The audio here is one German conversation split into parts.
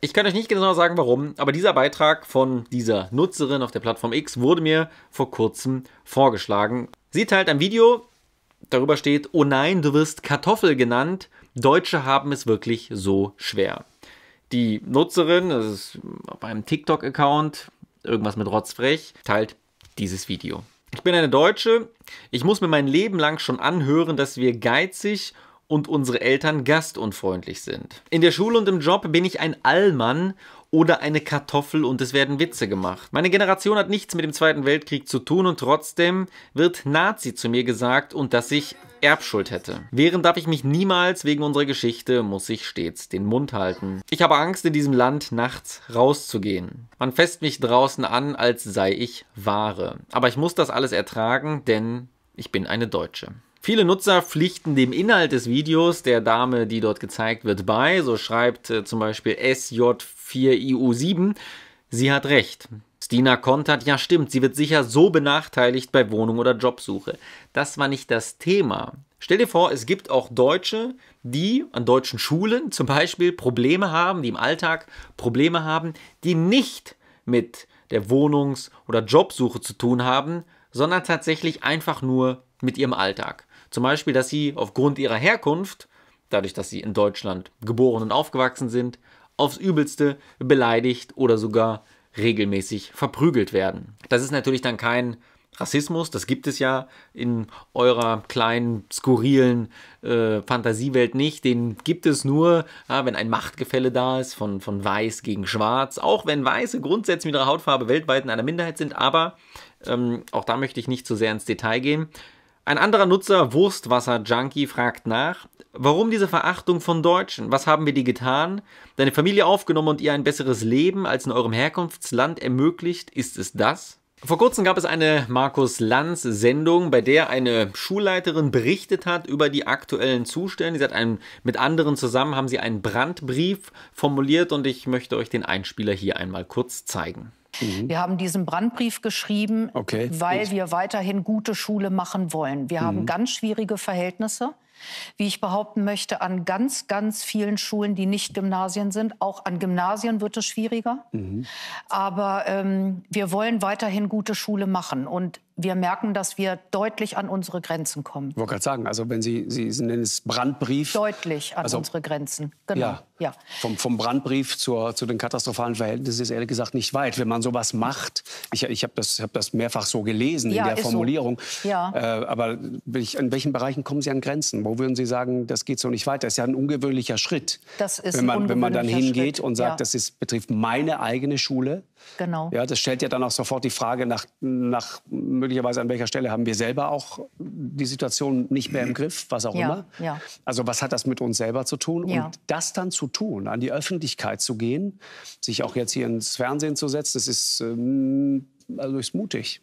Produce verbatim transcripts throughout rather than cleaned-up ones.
Ich kann euch nicht genau sagen, warum, aber dieser Beitrag von dieser Nutzerin auf der Plattform X wurde mir vor kurzem vorgeschlagen. Sie teilt ein Video, darüber steht: Oh nein, du wirst Kartoffel genannt. Deutsche haben es wirklich so schwer. Die Nutzerin, das ist auf einem TikTok-Account, irgendwas mit Rotzfrech, teilt dieses Video. Ich bin eine Deutsche. Ich muss mir mein Leben lang schon anhören, dass wir geizig und unsere Eltern gastunfreundlich sind. In der Schule und im Job bin ich ein Allmann oder eine Kartoffel und es werden Witze gemacht. Meine Generation hat nichts mit dem Zweiten Weltkrieg zu tun und trotzdem wird Nazi zu mir gesagt und dass ich Erbschuld hätte. Wehren darf ich mich niemals, wegen unserer Geschichte muss ich stets den Mund halten. Ich habe Angst, in diesem Land nachts rauszugehen. Man fässt mich draußen an, als sei ich Ware. Aber ich muss das alles ertragen, denn ich bin eine Deutsche. Viele Nutzer pflichten dem Inhalt des Videos der Dame, die dort gezeigt wird, bei. So schreibt äh, zum Beispiel S J vier I U sieben. Sie hat recht. Stina kontert, ja stimmt, sie wird sicher so benachteiligt bei Wohnung oder Jobsuche. Das war nicht das Thema. Stell dir vor, es gibt auch Deutsche, die an deutschen Schulen zum Beispiel Probleme haben, die im Alltag Probleme haben, die nicht mit der Wohnungs- oder Jobsuche zu tun haben, sondern tatsächlich einfach nur mit ihrem Alltag. Zum Beispiel, dass sie aufgrund ihrer Herkunft, dadurch, dass sie in Deutschland geboren und aufgewachsen sind, aufs Übelste beleidigt oder sogar regelmäßig verprügelt werden. Das ist natürlich dann kein Rassismus, das gibt es ja in eurer kleinen, skurrilen äh, Fantasiewelt nicht. Den gibt es nur, ja, wenn ein Machtgefälle da ist, von, von Weiß gegen Schwarz, auch wenn Weiße grundsätzlich mit ihrer Hautfarbe weltweit in einer Minderheit sind, aber ähm, auch da möchte ich nicht zu sehr ins Detail gehen. Ein anderer Nutzer, Wurstwasser-Junkie, fragt nach: Warum diese Verachtung von Deutschen? Was haben wir dir getan? Deine Familie aufgenommen und ihr ein besseres Leben als in eurem Herkunftsland ermöglicht? Ist es das? Vor kurzem gab es eine Markus-Lanz-Sendung, bei der eine Schulleiterin berichtet hat über die aktuellen Zustände. Sie hat einen, mit anderen zusammen haben sie einen Brandbrief formuliert und ich möchte euch den Einspieler hier einmal kurz zeigen. Mhm. Wir haben diesen Brandbrief geschrieben, okay, weil wir weiterhin gute Schule machen wollen. Wir mhm. haben ganz schwierige Verhältnisse, wie ich behaupten möchte, an ganz, ganz vielen Schulen, die nicht Gymnasien sind. Auch an Gymnasien wird es schwieriger. Mhm. Aber ähm, wir wollen weiterhin gute Schule machen. Und wir merken, dass wir deutlich an unsere Grenzen kommen. Ich wollte gerade sagen, also wenn Sie, Sie, Sie nennen es Brandbrief. Deutlich an also, unsere Grenzen, genau. Ja, ja. Vom, vom Brandbrief zur, zu den katastrophalen Verhältnissen ist ehrlich gesagt nicht weit. Wenn man sowas macht, ich, ich habe das, hab das mehrfach so gelesen ja, in der Formulierung. So. Ja. Äh, aber in welchen Bereichen kommen Sie an Grenzen? Wo würden Sie sagen, das geht so nicht weiter? Das ist ja ein ungewöhnlicher Schritt. Das ist wenn man, ein wenn man dann hingeht Schritt. und sagt, ja. das ist, betrifft meine eigene Schule. Genau. Ja, das stellt ja dann auch sofort die Frage nach, nach möglicherweise an welcher Stelle haben wir selber auch die Situation nicht mehr im Griff, was auch ja, immer. Ja. Also was hat das mit uns selber zu tun? Ja. Und das dann zu tun, an die Öffentlichkeit zu gehen, sich auch jetzt hier ins Fernsehen zu setzen, das ist, ähm, also ist mutig.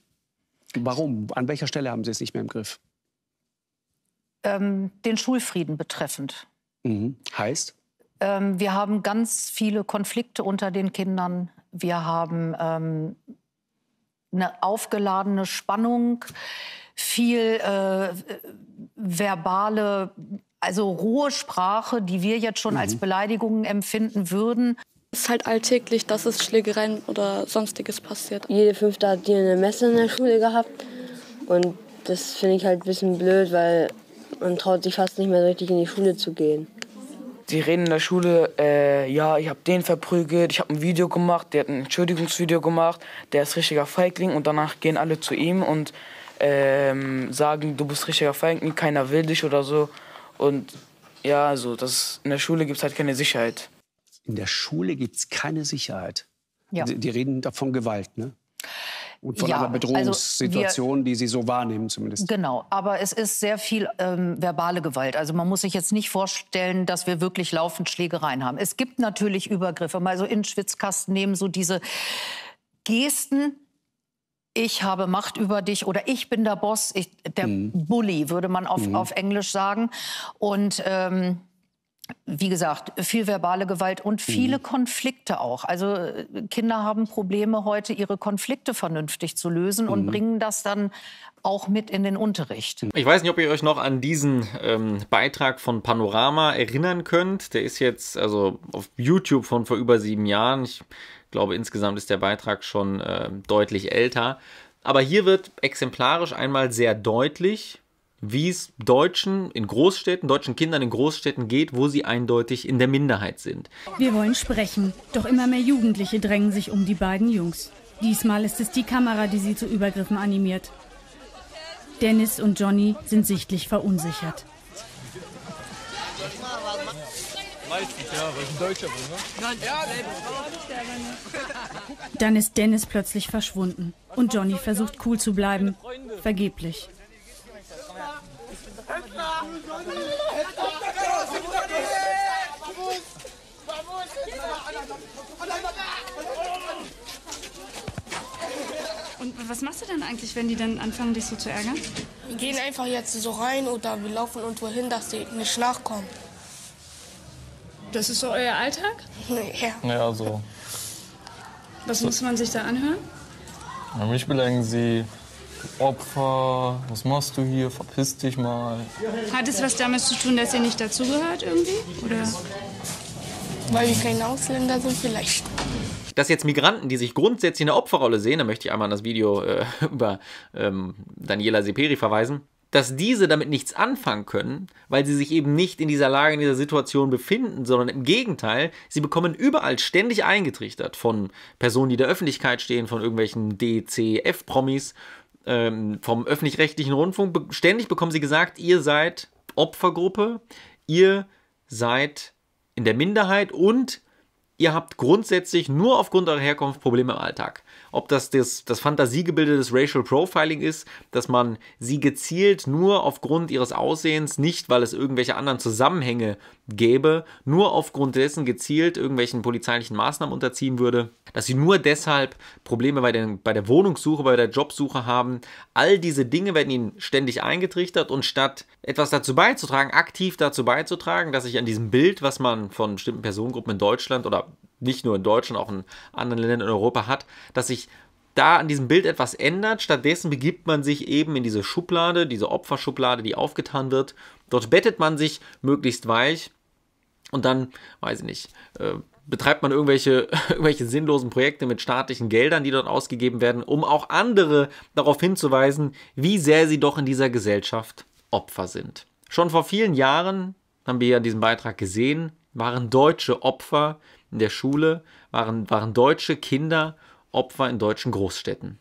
Warum? An welcher Stelle haben Sie es nicht mehr im Griff? Ähm, den Schulfrieden betreffend. Mhm. Heißt? Ähm, wir haben ganz viele Konflikte unter den Kindern. Wir haben ähm, eine aufgeladene Spannung, viel äh, verbale, also rohe Sprache, die wir jetzt schon mhm. als Beleidigungen empfinden würden. Es ist halt alltäglich, dass es Schlägereien oder Sonstiges passiert. Jede Fünfte hat hier eine Messe in der Schule gehabt. Und das finde ich halt ein bisschen blöd, weil man traut sich fast nicht mehr richtig in die Schule zu gehen. Sie reden in der Schule, äh, ja, ich habe den verprügelt, ich habe ein Video gemacht, der hat ein Entschuldigungsvideo gemacht, der ist richtiger Feigling und danach gehen alle zu ihm und ähm, sagen, du bist richtiger Feigling, keiner will dich oder so. Und ja, also das, in der Schule gibt es halt keine Sicherheit. In der Schule gibt es keine Sicherheit. Ja. Die, die reden davon Gewalt, ne? Und von ja, einer Bedrohungssituation, also wir, die Sie so wahrnehmen zumindest. Genau, aber es ist sehr viel ähm, verbale Gewalt. Also man muss sich jetzt nicht vorstellen, dass wir wirklich laufend Schlägereien haben. Es gibt natürlich Übergriffe, mal so in den Schwitzkasten nehmen, so diese Gesten, ich habe Macht über dich oder ich bin der Boss, ich, der mhm. Bully, würde man auf, mhm. auf Englisch sagen. Und ähm, Wie gesagt, viel verbale Gewalt und viele mhm. Konflikte auch. Also Kinder haben Probleme heute, ihre Konflikte vernünftig zu lösen mhm. und bringen das dann auch mit in den Unterricht. Ich weiß nicht, ob ihr euch noch an diesen ähm, Beitrag von Panorama erinnern könnt. Der ist jetzt also auf YouTube von vor über sieben Jahren. Ich glaube, insgesamt ist der Beitrag schon äh, deutlich älter. Aber hier wird exemplarisch einmal sehr deutlich, wie es Deutschen in Großstädten, deutschen Kindern in Großstädten geht, wo sie eindeutig in der Minderheit sind. Wir wollen sprechen, doch immer mehr Jugendliche drängen sich um die beiden Jungs. Diesmal ist es die Kamera, die sie zu Übergriffen animiert. Dennis und Johnny sind sichtlich verunsichert. Dann ist Dennis plötzlich verschwunden und Johnny versucht cool zu bleiben, vergeblich. Und was machst du denn eigentlich, wenn die dann anfangen, dich so zu ärgern? Wir gehen einfach jetzt so rein oder wir laufen irgendwo hin, dass die nicht nachkommen. Das ist so euer Alltag? Ja. Ja, so. Was so. muss man sich da anhören? Ja, mich beleidigen sie. Opfer, was machst du hier? Verpiss dich mal. Hat es was damit zu tun, dass ihr nicht dazugehört irgendwie? Oder? Weil wir keine Ausländer sind vielleicht. Dass jetzt Migranten, die sich grundsätzlich in der Opferrolle sehen, da möchte ich einmal an das Video äh, über ähm, Daniela Seperi verweisen, dass diese damit nichts anfangen können, weil sie sich eben nicht in dieser Lage, in dieser Situation befinden, sondern im Gegenteil, sie bekommen überall ständig eingetrichtert von Personen, die der Öffentlichkeit stehen, von irgendwelchen D C F-Promis, ähm, vom öffentlich-rechtlichen Rundfunk. Ständig bekommen sie gesagt, ihr seid Opfergruppe, ihr seid in der Minderheit und ihr habt grundsätzlich nur aufgrund eurer Herkunft Probleme im Alltag. Ob das das, das Fantasiegebilde des Racial Profiling ist, dass man sie gezielt nur aufgrund ihres Aussehens, nicht weil es irgendwelche anderen Zusammenhänge gäbe, nur aufgrund dessen gezielt irgendwelchen polizeilichen Maßnahmen unterziehen würde, dass sie nur deshalb Probleme bei, den, bei der Wohnungssuche, bei der Jobsuche haben. All diese Dinge werden ihnen ständig eingetrichtert und statt etwas dazu beizutragen, aktiv dazu beizutragen, dass sich an diesem Bild, was man von bestimmten Personengruppen in Deutschland oder nicht nur in Deutschland, auch in anderen Ländern in Europa hat, dass sich da an diesem Bild etwas ändert. Stattdessen begibt man sich eben in diese Schublade, diese Opferschublade, die aufgetan wird. Dort bettet man sich möglichst weich und dann, weiß ich nicht, äh, betreibt man irgendwelche, irgendwelche sinnlosen Projekte mit staatlichen Geldern, die dort ausgegeben werden, um auch andere darauf hinzuweisen, wie sehr sie doch in dieser Gesellschaft Opfer sind. Schon vor vielen Jahren, haben wir ja in diesem Beitrag gesehen, waren deutsche Opfer in der Schule, waren, waren deutsche Kinder Opfer in deutschen Großstädten.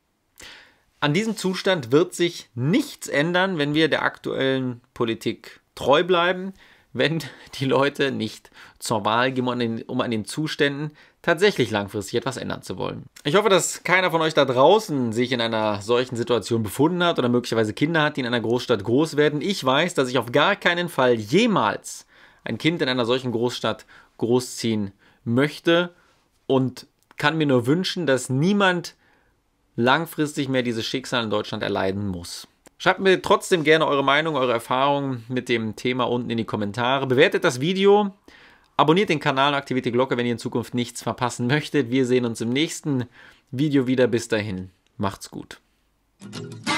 An diesem Zustand wird sich nichts ändern, wenn wir der aktuellen Politik treu bleiben, wenn die Leute nicht zur Wahl gehen, um an den, um an den Zuständen tatsächlich langfristig etwas ändern zu wollen. Ich hoffe, dass keiner von euch da draußen sich in einer solchen Situation befunden hat oder möglicherweise Kinder hat, die in einer Großstadt groß werden. Ich weiß, dass ich auf gar keinen Fall jemals ein Kind in einer solchen Großstadt großziehen möchte und kann mir nur wünschen, dass niemand langfristig mehr dieses Schicksal in Deutschland erleiden muss. Schreibt mir trotzdem gerne eure Meinung, eure Erfahrungen mit dem Thema unten in die Kommentare. Bewertet das Video, abonniert den Kanal und aktiviert die Glocke, wenn ihr in Zukunft nichts verpassen möchtet. Wir sehen uns im nächsten Video wieder. Bis dahin, macht's gut.